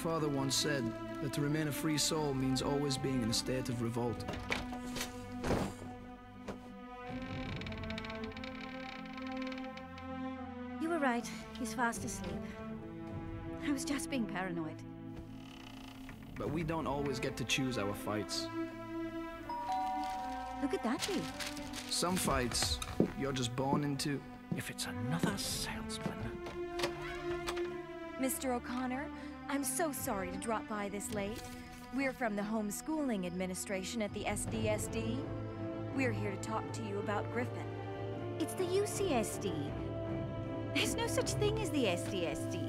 father once said that to remain a free soul means always being in a state of revolt. You were right. He's fast asleep. I was just being paranoid. But we don't always get to choose our fights. Who could that be? Some fights, you're just born into. If it's another salesman... Mr. O'Connor, I'm so sorry to drop by this late. We're from the Homeschooling Administration at the SDSD. We're here to talk to you about Griffin. It's the UCSD. There's no such thing as the SDSD.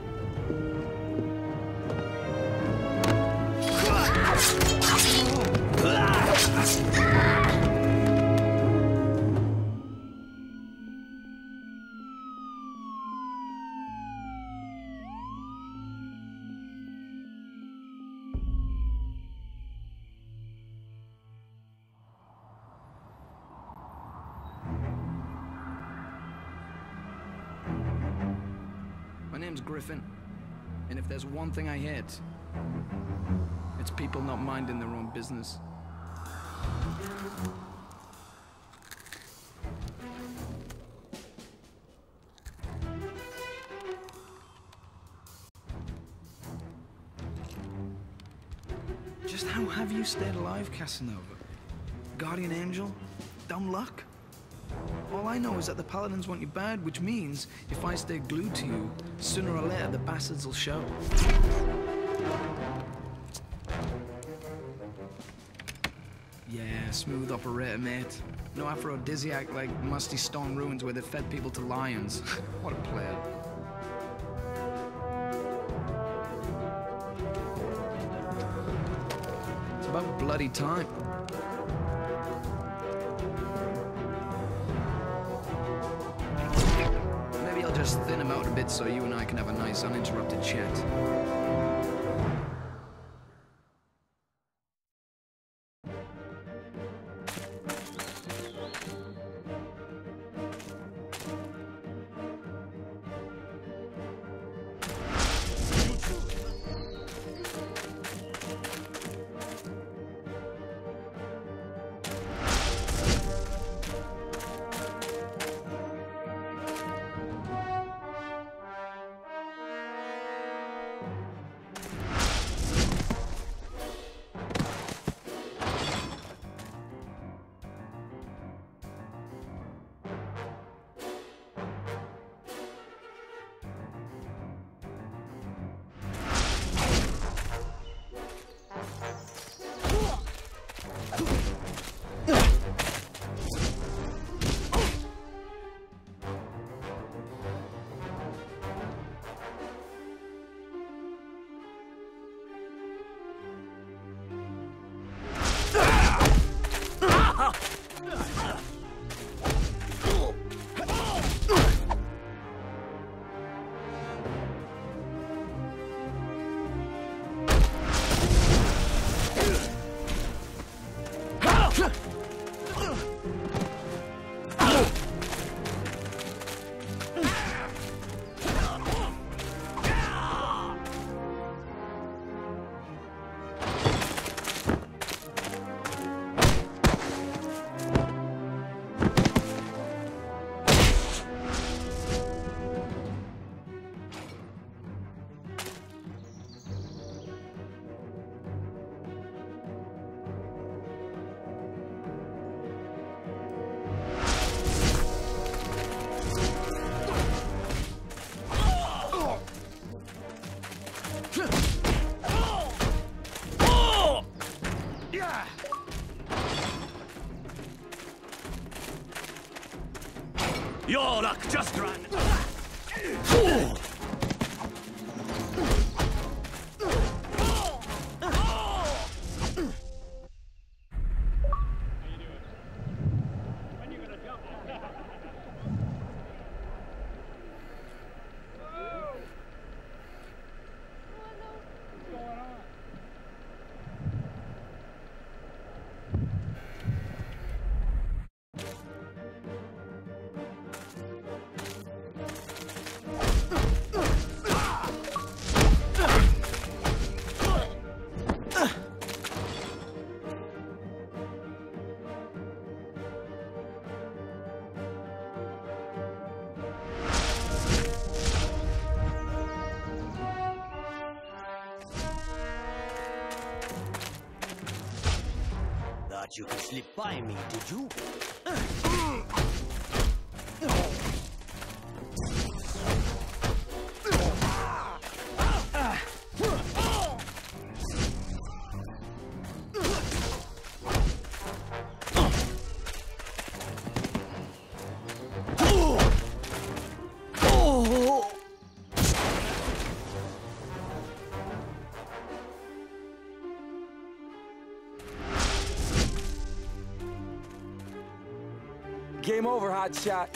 My name's Griffin, and if there's one thing I hate, it's people not minding their own business. Just how have you stayed alive, Casanova? Guardian Angel? Dumb luck? All I know is that the Paladins want you bad, which means if I stay glued to you, sooner or later the bastards will show. Yeah, smooth operator, mate. No aphrodisiac like musty stone ruins where they fed people to lions. What a player. It's about bloody time. Maybe I'll just thin him out a bit so you and I can have a nice uninterrupted chat. Your luck just ran. thought you could slip by me, did you? Game over, hotshot.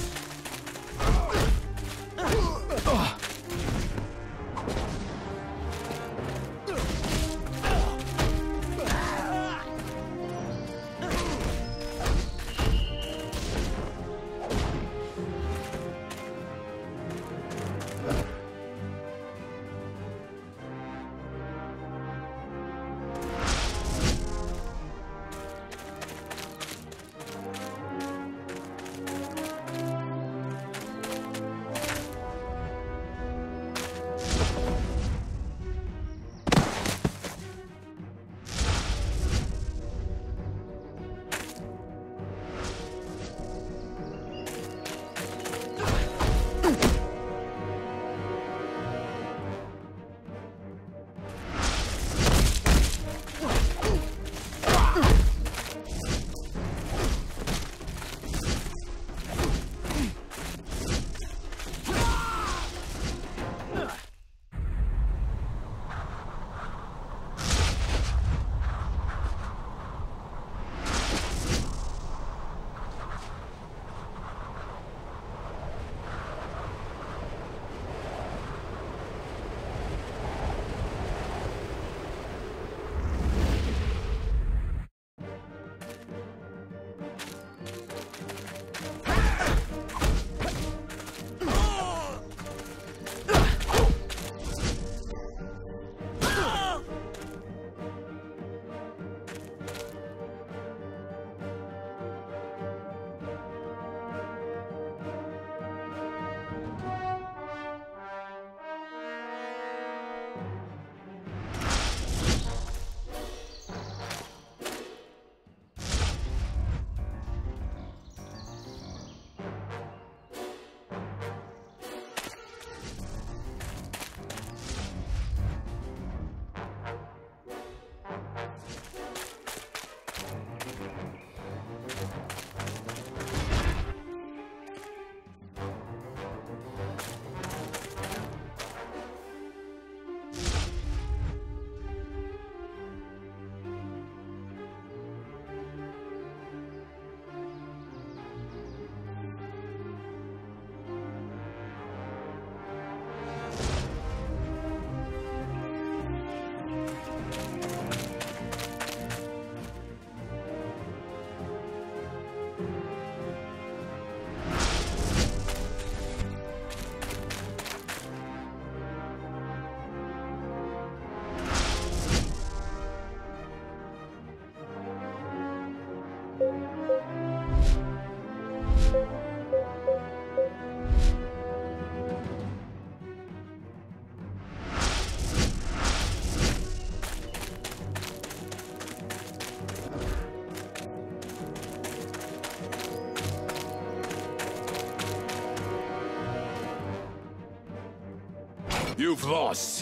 You've lost.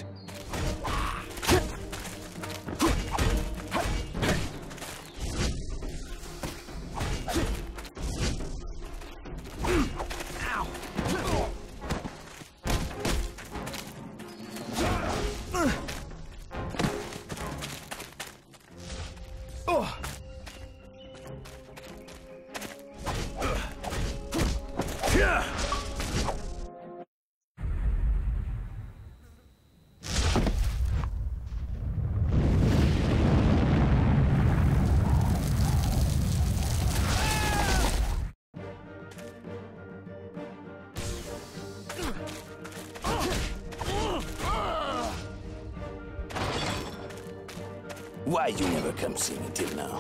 Why you never come see me till now?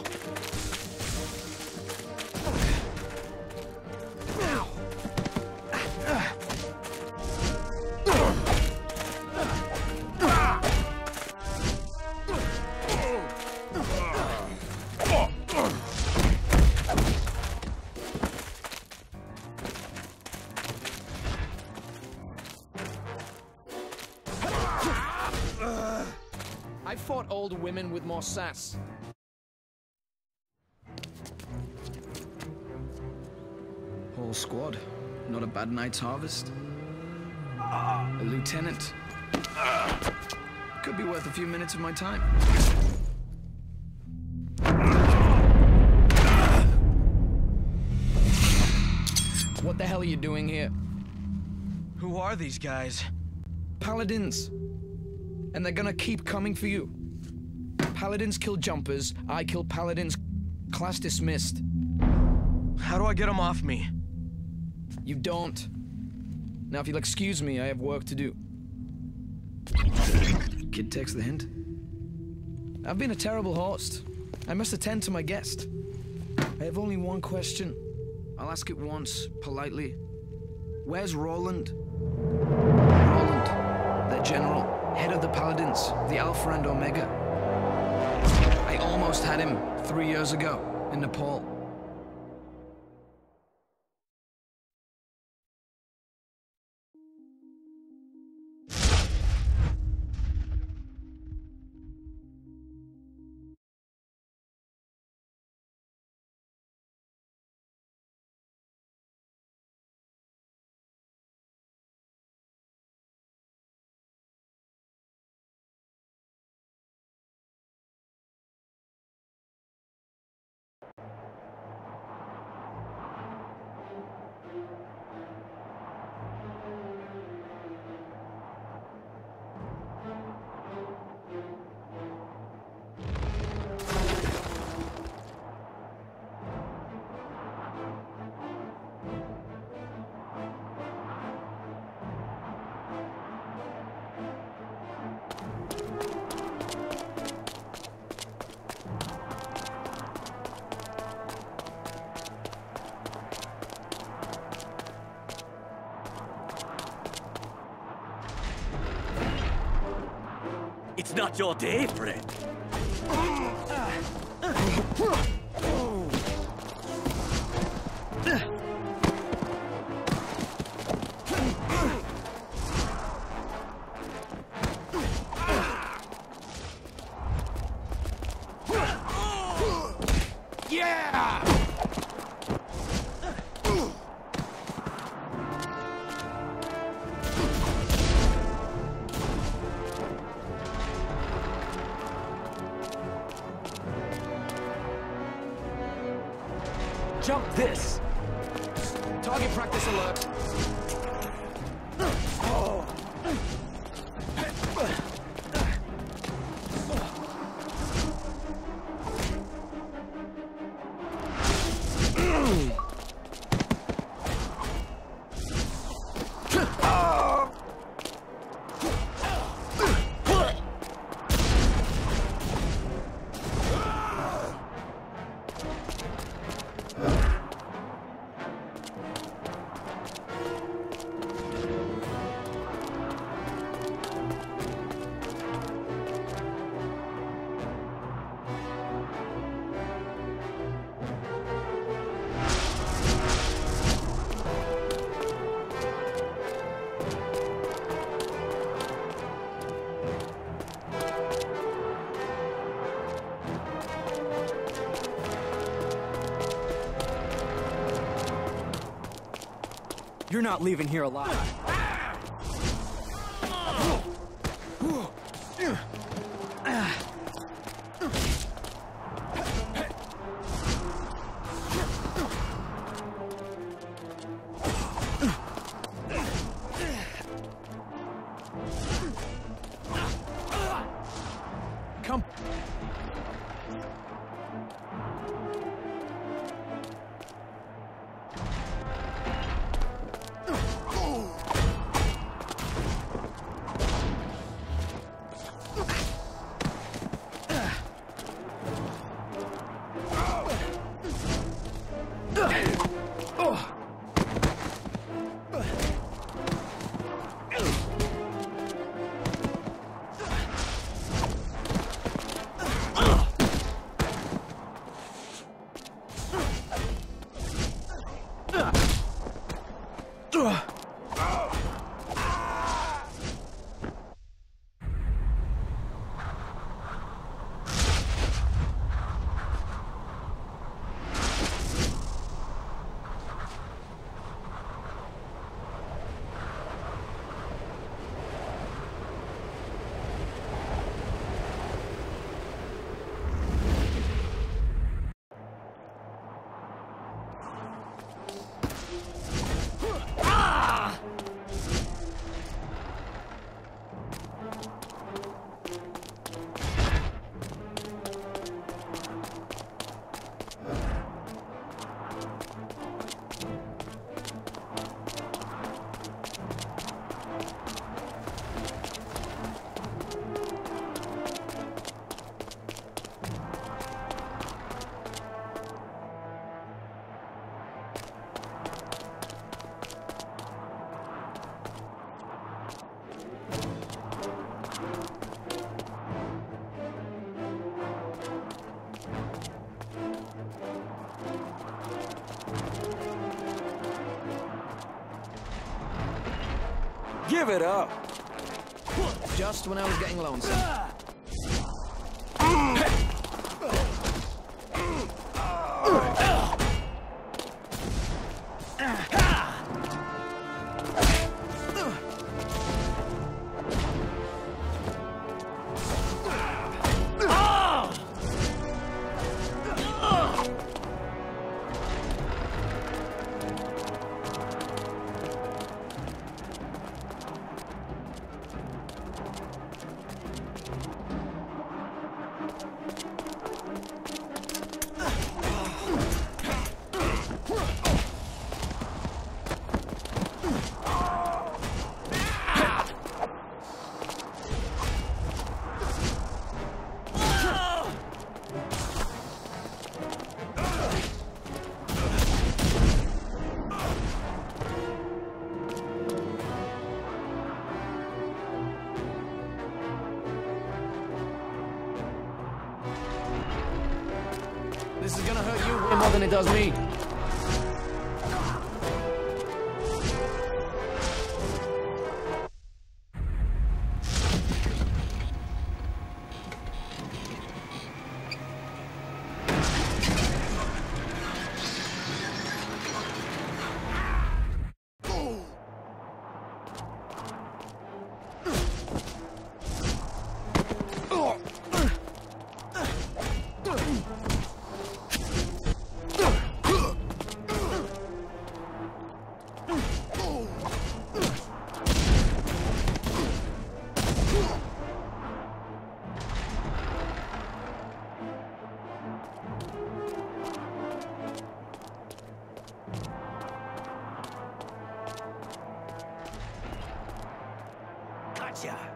more sass. Whole squad. Not a bad night's harvest. A lieutenant. Could be worth a few minutes of my time. What the hell are you doing here? Who are these guys? Paladins. And they're gonna keep coming for you. Paladins kill jumpers, I kill paladins. Class dismissed. How do I get them off me? You don't. Now, if you'll excuse me, I have work to do. Kid takes the hint. I've been a terrible host. I must attend to my guest. I have only one question. I'll ask it once, politely. Where's Roland? Roland, their general, head of the Paladins, the Alpha and Omega. I almost had him 3 years ago in Nepal. It's not your day, friend. Jump this! Target practice alert. You're not leaving here alive. Come. Give it up. Just when I was getting lonesome. This is gonna hurt you way more than it does me. Gotcha.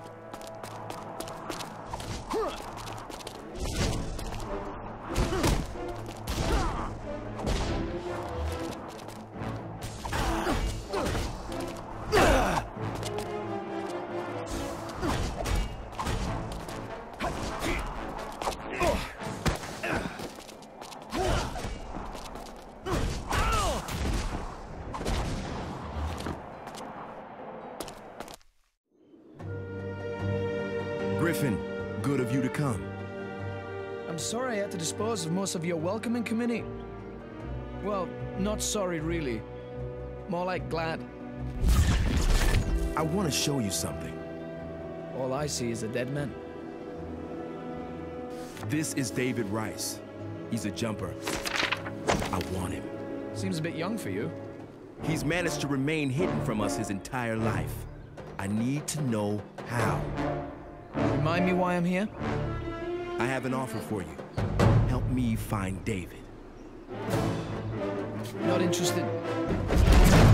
Griffin, good of you to come. I'm sorry I had to dispose of most of your welcoming committee. Well, not sorry really. More like glad. I want to show you something. All I see is a dead man. This is David Rice. He's a jumper. I want him. Seems a bit young for you. He's managed to remain hidden from us his entire life. I need to know how. Remind me why I'm here? I have an offer for you. Help me find David. Not interested.